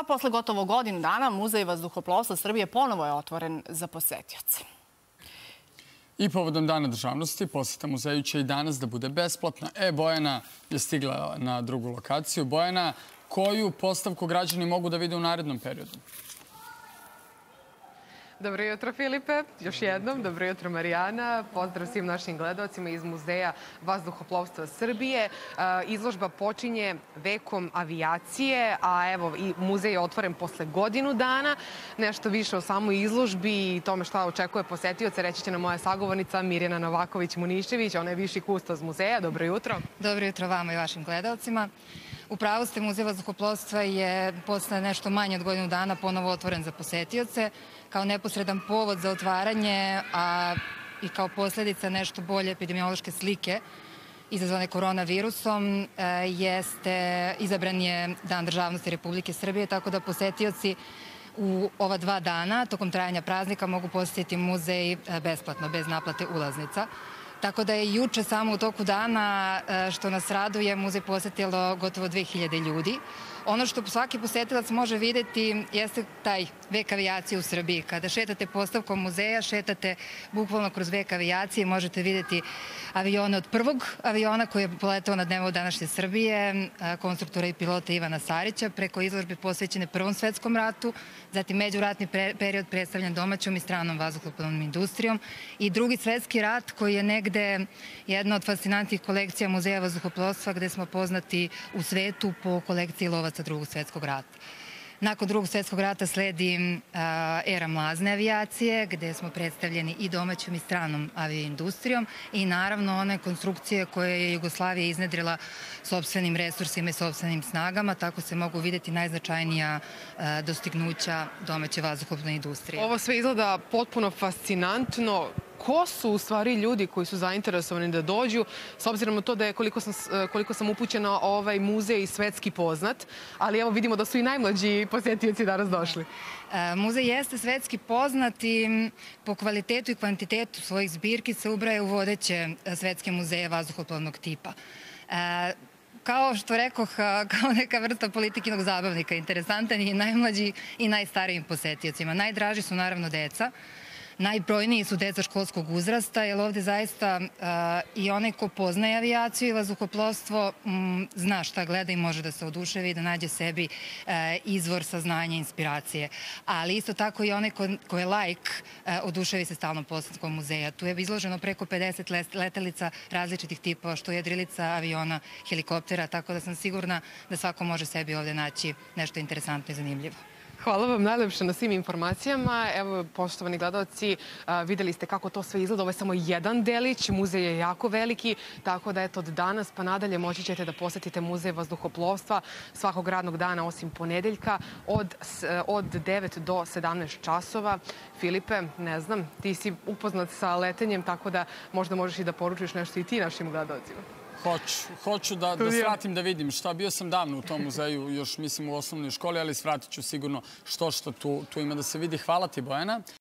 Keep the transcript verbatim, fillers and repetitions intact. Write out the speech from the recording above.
A posle gotovo godinu dana Muzej vazduhoplovstva Srbije ponovo je otvoren za posetioce. I povodom Dana državnosti poseta muzeju će i danas da bude besplatna. E, Bojana je stigla na drugu lokaciju. Bojana, koju postavku građani mogu da vide u narednom periodu? Dobro jutro, Filipe. Još jednom. Dobro jutro, Marijana. Pozdrav svim našim gledalcima iz Muzeja vazduhoplovstva Srbije. Izložba počinje vekom avijacije, a evo i muzej je otvoren posle godinu dana. Nešto više o samoj izložbi i tome šta očekuje posetioce reći će nam moja sagovornica Mirjana Novaković-Munišević. Ona je viši kustos muzeja. Dobro jutro. Dobro jutro vama i vašim gledalcima. U pravu ste, Muzej vazduhoplovstva je posle nešto manje od godinu dana ponovo otvoren za posetioce. Kao neposredan povod za otvaranje, a i kao posljedica nešto bolje epidemiološke slike izazvane koronavirusom, jeste izabran je Dan državnosti Republike Srbije, tako da posetioci u ova dva dana, tokom trajanja praznika, mogu posjetiti muzej besplatno, bez naplate ulaznica. Tako da je juče samo u toku dana, što nas raduje, muzej posetilo gotovo dve hiljade ljudi. Ono što svaki posetilac može videti jeste taj vek avijacije u Srbiji. Kada šetate postavkom muzeja, šetate bukvalno kroz vek avijacije, možete vidjeti avione od prvog aviona koji je poletao nad nebo današnje Srbije, konstruktora i pilota Ivana Sarića, preko izložbe posvećene Prvom svetskom ratu, zatim međuratni period predstavljen domaćom i stranom vazduhoplovnom industrijom i Drugi svetski rat koji je negde jedna od fascinantnih kolekcija Muzeja vazduhoplovstva gde smo poznati u svetu po kolekciji lovaca Drugog svetskog rata. Nakon Drugog svetskog rata sledi era mlazne avijacije, gde smo predstavljeni i domaćom i stranom avioindustrijom i naravno one konstrukcije koje je Jugoslavija iznedrila sopstvenim resursima i sopstvenim snagama, tako se mogu vidjeti najznačajnija dostignuća domaće vazduhoplovne industrije. Ovo sve izgleda potpuno fascinantno. Ko su u stvari ljudi koji su zainteresovani da dođu, s obzirom na to da je, koliko sam, koliko sam upućena, ovaj muzej svetski poznat, ali evo vidimo da su i najmlađi posetioci danas došli. Muzej jeste svetski poznat i po kvalitetu i kvantitetu svojih zbirki se ubraja u vodeće svetske muzeje vazduhoplovnog tipa. Kao što rekoh, kao neka vrsta politikinog zabavnika, interesantan je i najmlađi i najstarijim posetiocima. Najdraži su naravno deca. Najbrojniji su deca školskog uzrasta, jer ovde zaista i onaj ko poznaje avijaciju i vazduhoplovstvo zna šta gleda i može da se oduševi i da nađe sebi izvor saznanja i inspiracije. Ali isto tako i onaj ko je laik oduševi se stalnom posetkom muzeja. Tu je izloženo preko pedeset letelica različitih tipova, što je jedrilica, aviona, helikoptera, tako da sam sigurna da svako može sebi ovde naći nešto interesantno i zanimljivo. Hvala vam najlepše na svim informacijama. Evo, poštovani gledalci, videli ste kako to sve izgleda. Ovo je samo jedan delić, muzej je jako veliki, tako da eto od danas pa nadalje moći ćete da posetite Muzej vazduhoplovstva svakog radnog dana osim ponedeljka od, od devet do sedamnaest časova. Filipe, ne znam, ti si upoznat sa letenjem, tako da možda možeš i da poručiš nešto i ti našim gledalcima. Hoću. Hoću da svratim da vidim šta. Bio sam davno u tom muzeju, još mislim u osnovnoj školi, ali svratit ću sigurno što što tu ima da se vidi. Hvala ti, Bojana.